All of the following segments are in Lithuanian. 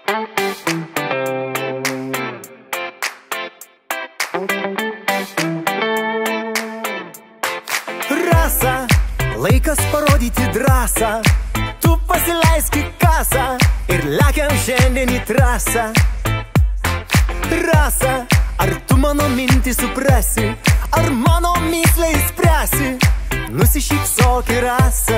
Rasa, laikas parodyti drąsą. Tu pasileisk į kasą ir lekiam šiandien į trasą. Rasa, ar tu mano mintį suprasi, ar mano myslę įspręsi? Nusišypsok į rasą.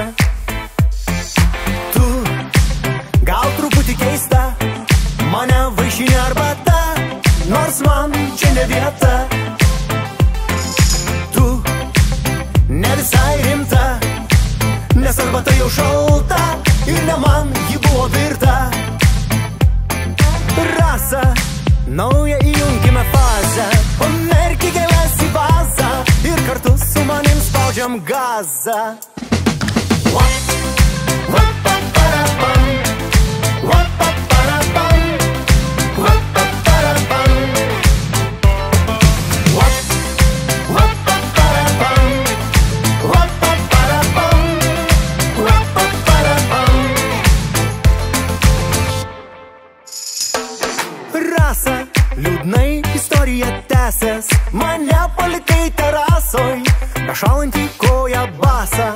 Tu gal truputį keista, mane vaišinė arbata, nors man čia ne vieta. Tu ne visai rimta, nes arbata jau šalta ir ne man ji buvo virta. Rasa, naują įjunkime fazę, pamerki gėles į vazą ir kartu su manim spaudžiam gazą. Rasa, liūdnai istorija tęsės, mane palikai terasoj, bešalant į koją basą.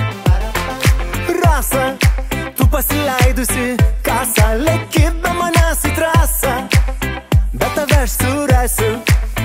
Rasa, tu pasileidusi kasą, leki be manęs į trasą, bet tave aš surasiu.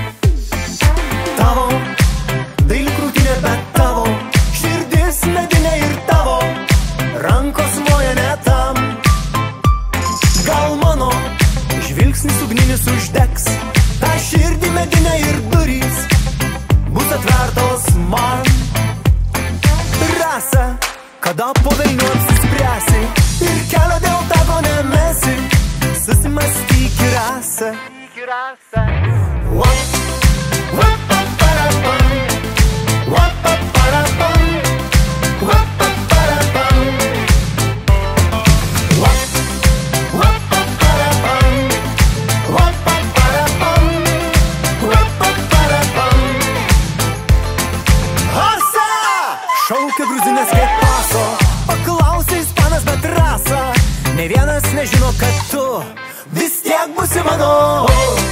Tavo daili krūtinė, bet tavo širdis medinė ir tavo rankos moja ne tam. Gal mano žvilgsnis ugninis uždegs tą širdį medinę ir durys bus atvertos man. Rasa, kada po velnių apsispręsi ir kelio dėl tavo nemesi, susimastyk į rasą. Šaukia gruzinės kaip paso, paklausė ispanas, bet Rasa, ne vienas nežino, kad tu vis tiek būsi mano.